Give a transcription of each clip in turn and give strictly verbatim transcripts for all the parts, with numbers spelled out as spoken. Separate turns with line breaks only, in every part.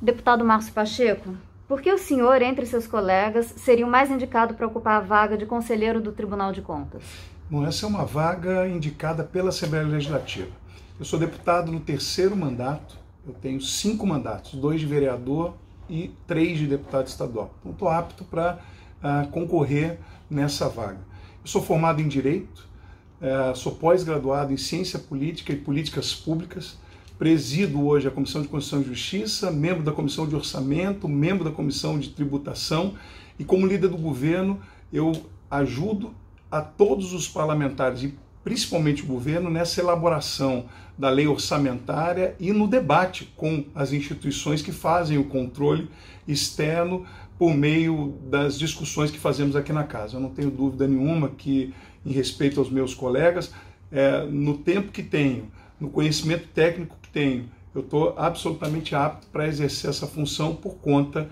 Deputado Márcio Pacheco, por que o senhor, entre seus colegas, seria o mais indicado para ocupar a vaga de conselheiro do Tribunal de Contas?
Bom, essa é uma vaga indicada pela Assembleia Legislativa. Eu sou deputado no terceiro mandato, eu tenho cinco mandatos, dois de vereador e três de deputado estadual. Então, estou apto para uh, concorrer nessa vaga. Eu sou formado em Direito, uh, sou pós-graduado em Ciência Política e Políticas Públicas, presido hoje a Comissão de Constituição e Justiça, membro da Comissão de Orçamento, membro da Comissão de Tributação e como líder do governo eu ajudo a todos os parlamentares e principalmente o governo nessa elaboração da lei orçamentária e no debate com as instituições que fazem o controle externo por meio das discussões que fazemos aqui na casa. Eu não tenho dúvida nenhuma que, em respeito aos meus colegas, é, no tempo que tenho, no conhecimento técnico que tenho, eu estou absolutamente apto para exercer essa função por conta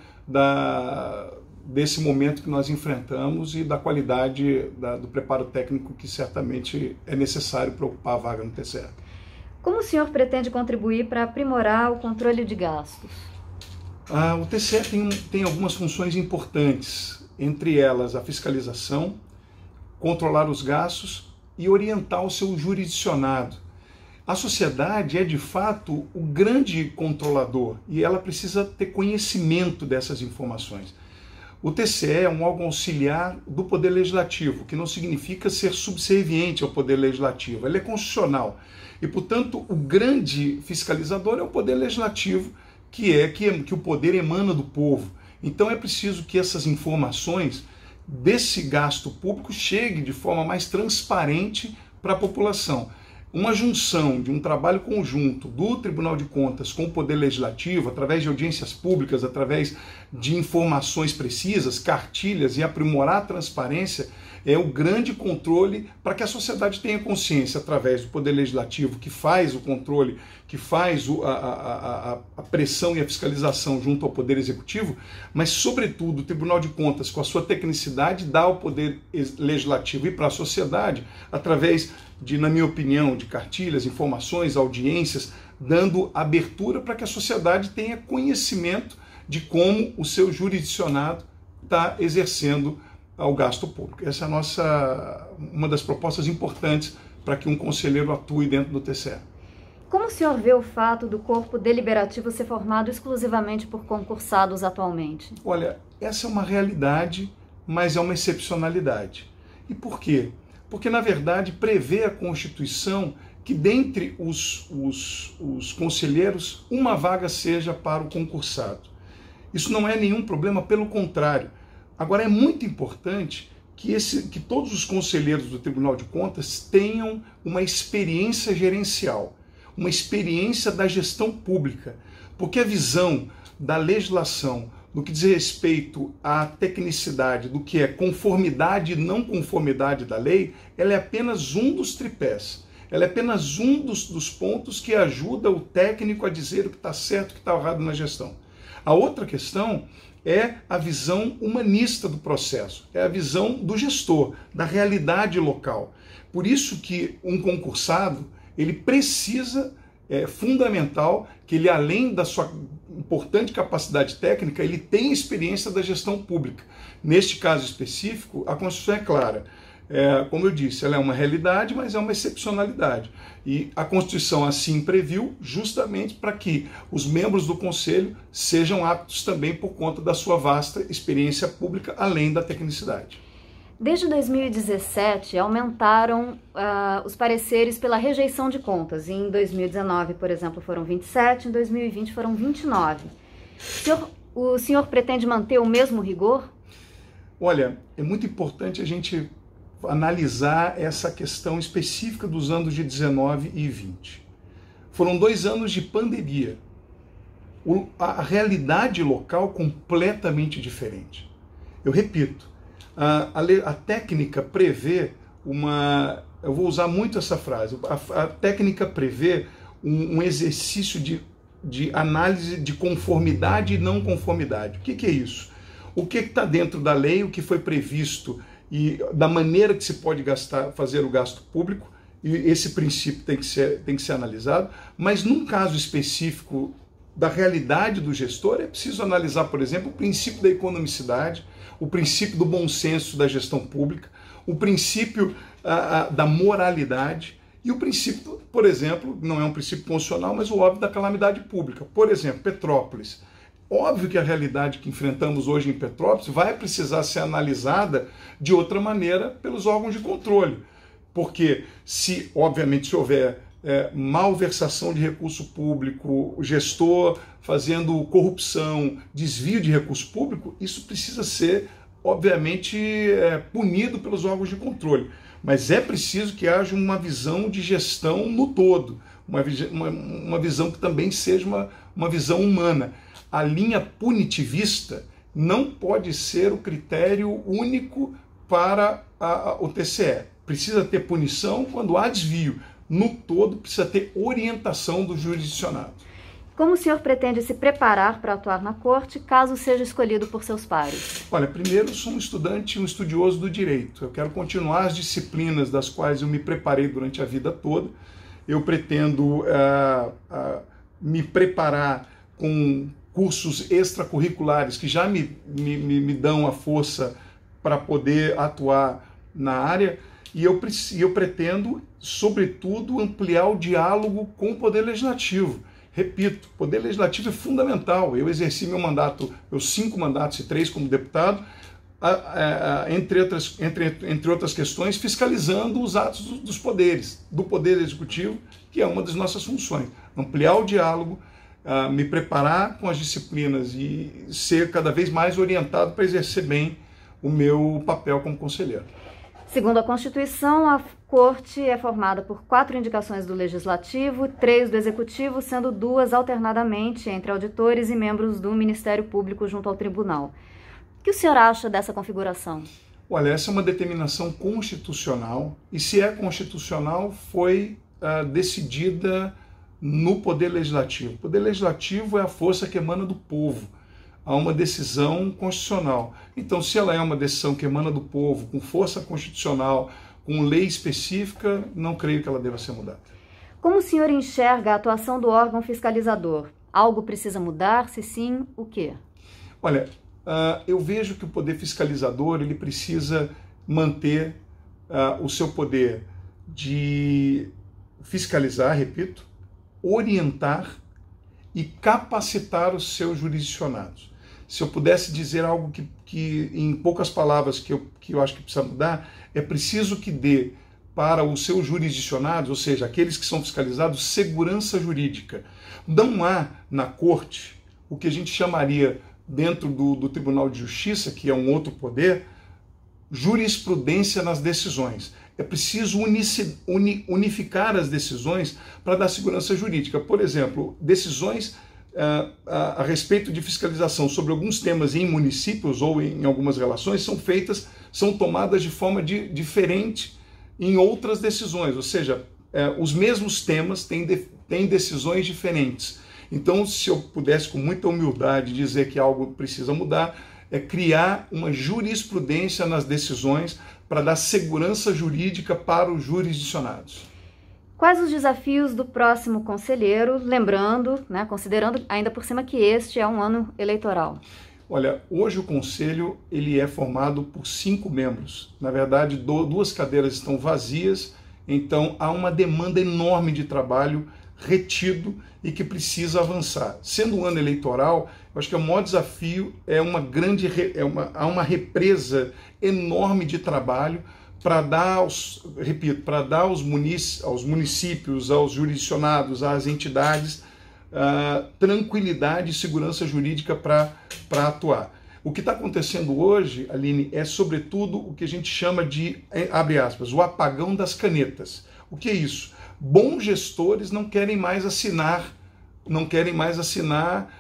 da, desse momento que nós enfrentamos e da qualidade da, do preparo técnico que certamente é necessário para ocupar a vaga no T C E.
Como o senhor pretende contribuir para aprimorar o controle de gastos?
Ah, o T C E tem, tem algumas funções importantes, entre elas a fiscalização, controlar os gastos e orientar o seu jurisdicionado. A sociedade é, de fato, o grande controlador e ela precisa ter conhecimento dessas informações. O T C E é um órgão auxiliar do Poder Legislativo, que não significa ser subserviente ao Poder Legislativo. Ele é constitucional e, portanto, o grande fiscalizador é o Poder Legislativo, que é que, que o poder emana do povo. Então é preciso que essas informações desse gasto público cheguem de forma mais transparente para a população. Uma junção de um trabalho conjunto do Tribunal de Contas com o Poder Legislativo, através de audiências públicas, através de informações precisas, cartilhas e aprimorar a transparência, é o grande controle para que a sociedade tenha consciência, através do Poder Legislativo, que faz o controle, que faz o, a, a, a, a pressão e a fiscalização junto ao Poder Executivo, mas, sobretudo, o Tribunal de Contas, com a sua tecnicidade, dá ao Poder Legislativo e para a sociedade, através de, na minha opinião, de cartilhas, informações, audiências, dando abertura para que a sociedade tenha conhecimento de como o seu jurisdicionado está exercendo ao gasto público. Essa é a nossa, uma das propostas importantes para que um conselheiro atue dentro do T C E.
Como o senhor vê o fato do corpo deliberativo ser formado exclusivamente por concursados atualmente?
Olha, essa é uma realidade, mas é uma excepcionalidade. E por quê? Porque, na verdade, prevê a Constituição que, dentre os, os, os conselheiros, uma vaga seja para o concursado. Isso não é nenhum problema, pelo contrário. Agora, é muito importante que, esse, que todos os conselheiros do Tribunal de Contas tenham uma experiência gerencial, uma experiência da gestão pública, porque a visão da legislação no que diz respeito à tecnicidade do que é conformidade e não conformidade da lei, ela é apenas um dos tripés. Ela é apenas um dos, dos pontos que ajuda o técnico a dizer o que está certo e o que está errado na gestão. A outra questão é a visão humanista do processo, é a visão do gestor, da realidade local. Por isso que um concursado, ele precisa, é fundamental, que ele, além da sua importante capacidade técnica, ele tenha experiência da gestão pública. Neste caso específico, a Constituição é clara. É, como eu disse, ela é uma realidade, mas é uma excepcionalidade. E a Constituição assim previu justamente para que os membros do Conselho sejam aptos também por conta da sua vasta experiência pública, além da tecnicidade.
Desde dois mil e dezessete, aumentaram uh, os pareceres pela rejeição de contas. Em dois mil e dezenove, por exemplo, foram vinte e sete, em dois mil e vinte foram vinte e nove. O senhor, o senhor pretende manter o mesmo rigor?
Olha, é muito importante a gente analisar essa questão específica dos anos de dezenove e vinte. Foram dois anos de pandemia. O, a, a realidade local completamente diferente. Eu repito, a, a, a técnica prevê uma... Eu vou usar muito essa frase. A, a técnica prevê um, um exercício de, de análise de conformidade e não conformidade. O que, que é isso? O que está dentro da lei, o que foi previsto e da maneira que se pode gastar, fazer o gasto público, e esse princípio tem que ser, tem que ser analisado, mas num caso específico da realidade do gestor, é preciso analisar, por exemplo, o princípio da economicidade, o princípio do bom senso da gestão pública, o princípio ah, da moralidade e o princípio, por exemplo, não é um princípio constitucional, mas o óbvio da calamidade pública. Por exemplo, Petrópolis. Óbvio que a realidade que enfrentamos hoje em Petrópolis vai precisar ser analisada de outra maneira pelos órgãos de controle. Porque se, obviamente, se houver é, malversação de recurso público, o gestor fazendo corrupção, desvio de recurso público, isso precisa ser, obviamente, é, punido pelos órgãos de controle. Mas é preciso que haja uma visão de gestão no todo, uma, uma, uma visão que também seja uma, uma visão humana. A linha punitivista não pode ser o critério único para a, a, o T C E. Precisa ter punição quando há desvio. No todo, precisa ter orientação do jurisdicionado.
Como o senhor pretende se preparar para atuar na corte, caso seja escolhido por seus pares?
Olha, primeiro, sou um estudante, um estudioso do direito. Eu quero continuar as disciplinas das quais eu me preparei durante a vida toda. Eu pretendo uh, uh, me preparar com cursos extracurriculares que já me, me, me dão a força para poder atuar na área. E eu, eu pretendo, sobretudo, ampliar o diálogo com o Poder Legislativo. Repito, o Poder Legislativo é fundamental. Eu exerci meu mandato, meus cinco mandatos e três como deputado, a, a, a, entre, outras, entre, entre outras questões, fiscalizando os atos do, dos poderes, do Poder Executivo, que é uma das nossas funções. Ampliar o diálogo, a, me preparar com as disciplinas e ser cada vez mais orientado para exercer bem o meu papel como conselheiro.
Segundo a Constituição, a Corte é formada por quatro indicações do Legislativo, três do Executivo, sendo duas alternadamente entre auditores e membros do Ministério Público junto ao Tribunal. O que o senhor acha dessa configuração?
Olha, essa é uma determinação constitucional e, se é constitucional, foi uh, decidida no Poder Legislativo. O Poder Legislativo é a força que emana do povo. Há uma decisão constitucional. Então, se ela é uma decisão que emana do povo, com força constitucional, com lei específica, não creio que ela deva ser mudada.
Como o senhor enxerga a atuação do órgão fiscalizador? Algo precisa mudar? Se sim, o quê?
Olha, uh, eu vejo que o poder fiscalizador ele precisa manter uh, o seu poder de fiscalizar, repito, orientar e capacitar os seus jurisdicionados. Se eu pudesse dizer algo que, que em poucas palavras, que eu, que eu acho que precisa mudar, é preciso que dê para os seus jurisdicionados, ou seja, aqueles que são fiscalizados, segurança jurídica. Não há na corte o que a gente chamaria, dentro do, do Tribunal de Justiça, que é um outro poder, jurisprudência nas decisões. É preciso unici, uni, unificar as decisões para dar segurança jurídica. Por exemplo, decisões uh, a, a respeito de fiscalização sobre alguns temas em municípios ou em, em algumas relações são feitas, são tomadas de forma de, diferente em outras decisões, ou seja, uh, os mesmos temas têm, de, têm decisões diferentes. Então, se eu pudesse com muita humildade dizer que algo precisa mudar, é criar uma jurisprudência nas decisões para dar segurança jurídica para os jurisdicionados.
Quais os desafios do próximo conselheiro, lembrando, né, considerando ainda por cima que este é um ano eleitoral?
Olha, hoje o conselho ele é formado por cinco membros. Na verdade, do, duas cadeiras estão vazias, então há uma demanda enorme de trabalho retido e que precisa avançar. Sendo um ano eleitoral, eu acho que o maior desafio é uma grande, é uma, há uma represa enorme de trabalho para dar, aos, repito, para dar aos, munic, aos municípios, aos jurisdicionados, às entidades, uh, tranquilidade e segurança jurídica para para atuar. O que está acontecendo hoje, Aline, é sobretudo o que a gente chama de, abre aspas, o apagão das canetas. O que é isso? Bons gestores não querem mais assinar, não querem mais assinar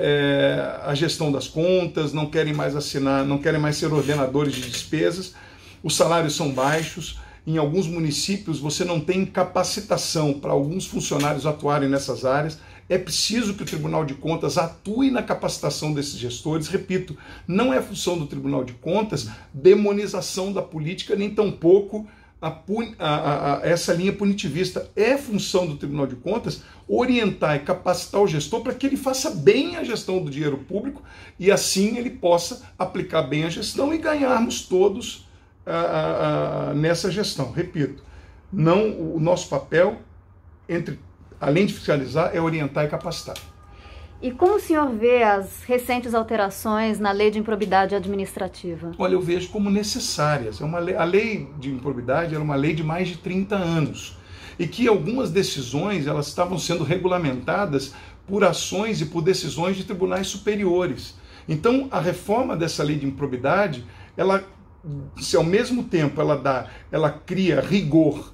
é, a gestão das contas, não querem mais assinar, não querem mais ser ordenadores de despesas, os salários são baixos, em alguns municípios você não tem capacitação para alguns funcionários atuarem nessas áreas, é preciso que o Tribunal de Contas atue na capacitação desses gestores, repito, não é função do Tribunal de Contas demonização da política, nem tampouco a, a, a essa linha punitivista. É função do Tribunal de Contas orientar e capacitar o gestor para que ele faça bem a gestão do dinheiro público e assim ele possa aplicar bem a gestão e ganharmos todos a, a, a, nessa gestão. Repito, não, o nosso papel, entre, além de fiscalizar, é orientar e capacitar.
E como o senhor vê as recentes alterações na lei de improbidade administrativa?
Olha, eu vejo como necessárias. É uma lei, a lei de improbidade era uma lei de mais de trinta anos e que algumas decisões elas estavam sendo regulamentadas por ações e por decisões de tribunais superiores. Então, a reforma dessa lei de improbidade, ela, se ao mesmo tempo ela dá, ela cria rigor,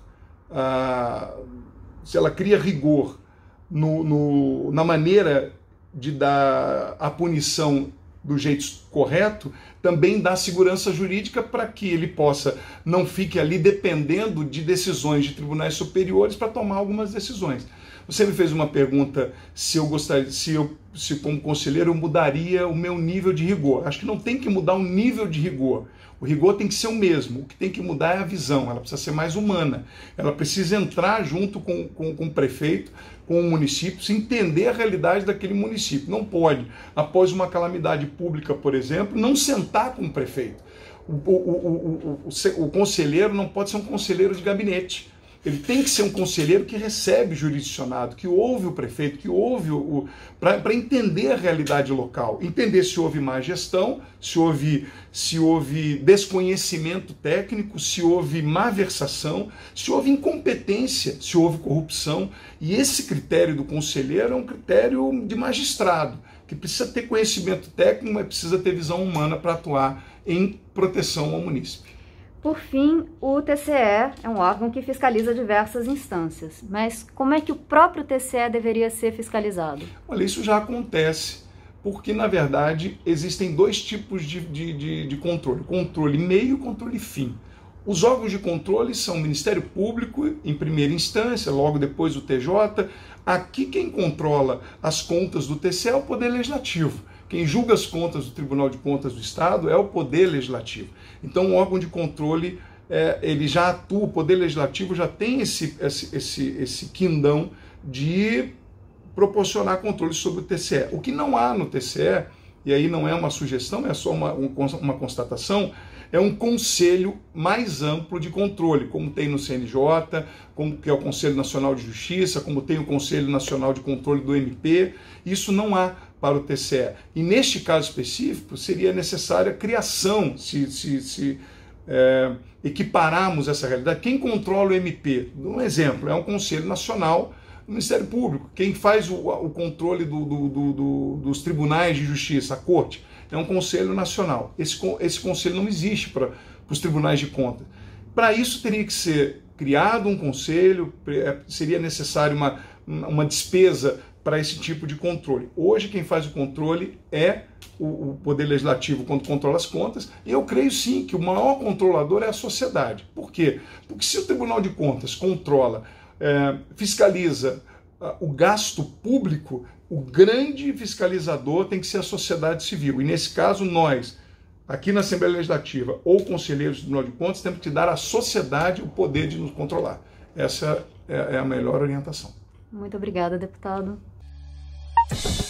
ah, se ela cria rigor no, no, na maneira de dar a punição do jeito correto, também dá segurança jurídica para que ele possa, não fique ali dependendo de decisões de tribunais superiores para tomar algumas decisões. Você me fez uma pergunta se eu gostaria, se eu, se como conselheiro eu mudaria o meu nível de rigor. Acho que não tem que mudar o nível de rigor. O rigor tem que ser o mesmo. O que tem que mudar é a visão. Ela precisa ser mais humana. Ela precisa entrar junto com, com, com o prefeito, com o município, se entender a realidade daquele município. Não pode, após uma calamidade pública, por exemplo, não sentar com o prefeito. O, o, o, o, o, o conselheiro não pode ser um conselheiro de gabinete. Ele tem que ser um conselheiro que recebe o jurisdicionado, que ouve o prefeito, que ouve o... para entender a realidade local, entender se houve má gestão, se houve, se houve desconhecimento técnico, se houve malversação, se houve incompetência, se houve corrupção. E esse critério do conselheiro é um critério de magistrado, que precisa ter conhecimento técnico, mas precisa ter visão humana para atuar em proteção ao munícipe.
Por fim, o T C E é um órgão que fiscaliza diversas instâncias, mas como é que o próprio T C E deveria ser fiscalizado?
Olha, isso já acontece, porque na verdade existem dois tipos de, de, de, de controle, controle meio e controle fim. Os órgãos de controle são o Ministério Público em primeira instância, logo depois o T J. Aqui quem controla as contas do T C E é o Poder Legislativo. Quem julga as contas do Tribunal de Contas do Estado é o Poder Legislativo. Então, o órgão de controle, é, ele já atua, o Poder Legislativo já tem esse, esse, esse, esse quindão de proporcionar controle sobre o T C E. O que não há no T C E, e aí não é uma sugestão, é só uma, uma constatação, é um conselho mais amplo de controle, como tem no C N J, como que é o Conselho Nacional de Justiça, como tem o Conselho Nacional de Controle do M P. Isso não há para o T C E. E neste caso específico, seria necessária a criação, se, se, se é, equipararmos essa realidade. Quem controla o M P? Um exemplo, é um Conselho Nacional do Ministério Público. Quem faz o, o controle do, do, do, do, dos tribunais de justiça, a Corte, é um Conselho Nacional. Esse, esse conselho não existe para os tribunais de contas. Para isso, teria que ser criado um conselho, seria necessário uma, uma despesa para esse tipo de controle. Hoje quem faz o controle é o, o Poder Legislativo quando controla as contas, e eu creio sim que o maior controlador é a sociedade. Por quê? Porque se o Tribunal de Contas controla, é, fiscaliza uh, o gasto público, o grande fiscalizador tem que ser a sociedade civil. E nesse caso nós, aqui na Assembleia Legislativa ou conselheiros do Tribunal de Contas, temos que dar à sociedade o poder de nos controlar. Essa é, é a melhor orientação.
Muito obrigada, deputado.